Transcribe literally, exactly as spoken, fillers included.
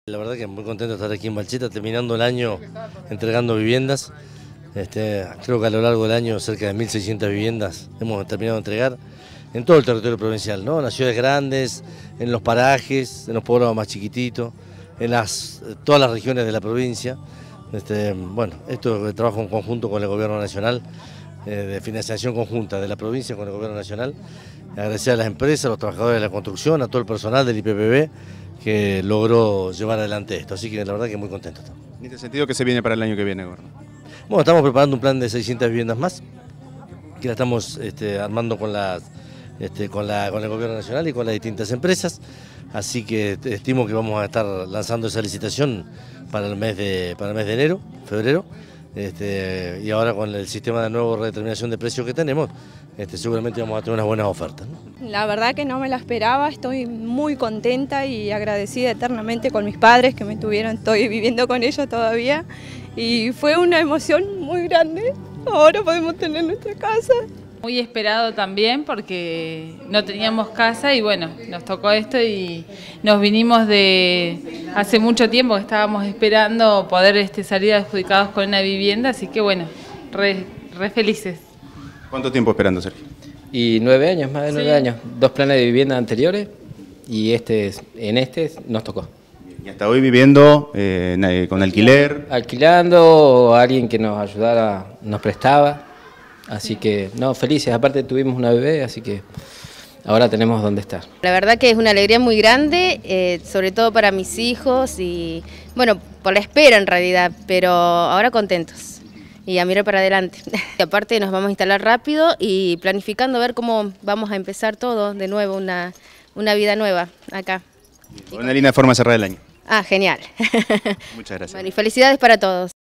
La verdad que muy contento de estar aquí en Balcheta, terminando el año entregando viviendas. Este, creo que a lo largo del año cerca de mil seiscientas viviendas hemos terminado de entregar en todo el territorio provincial, ¿no? En las ciudades grandes, en los parajes, en los pueblos más chiquititos, en las, todas las regiones de la provincia. Este, bueno, esto es el trabajo en conjunto con el Gobierno Nacional, eh, de financiación conjunta de la provincia con el Gobierno Nacional. Agradecer a las empresas, a los trabajadores de la construcción, a todo el personal del I P P B que logró llevar adelante esto, así que la verdad que muy contento estamos. En este sentido, ¿qué se viene para el año que viene, Gordon? Bueno, estamos preparando un plan de seiscientas viviendas más, que la estamos este, armando con, las, este, con, la, con el Gobierno Nacional y con las distintas empresas, así que estimo que vamos a estar lanzando esa licitación para el mes de, para el mes de enero, febrero, este, y ahora con el sistema de nueva redeterminación de precios que tenemos, este, seguramente vamos a tener unas buenas ofertas, ¿no? La verdad que no me la esperaba, estoy muy contenta y agradecida eternamente con mis padres que me tuvieron, estoy viviendo con ellos todavía y fue una emoción muy grande, ahora podemos tener nuestra casa. Muy esperado también porque no teníamos casa y bueno, nos tocó esto y nos vinimos de hace mucho tiempo que estábamos esperando poder este, salir adjudicados con una vivienda, así que bueno, re, re felices. ¿Cuánto tiempo esperando, Sergio? Y nueve años, más de nueve Sí. años. Dos planes de vivienda anteriores y este en este nos tocó. Y hasta hoy viviendo eh, con alquiler. Alquilando o alguien que nos ayudara, nos prestaba. Así que, no, felices. Aparte tuvimos una bebé, así que ahora tenemos dónde estar. La verdad que es una alegría muy grande, eh, sobre todo para mis hijos y, bueno, por la espera en realidad, pero ahora contentos y a mirar para adelante. Y aparte nos vamos a instalar rápido y planificando a ver cómo vamos a empezar todo de nuevo, una, una vida nueva acá. Una linda forma de cerrar el año. Ah, genial. Muchas gracias. Bueno, y felicidades para todos.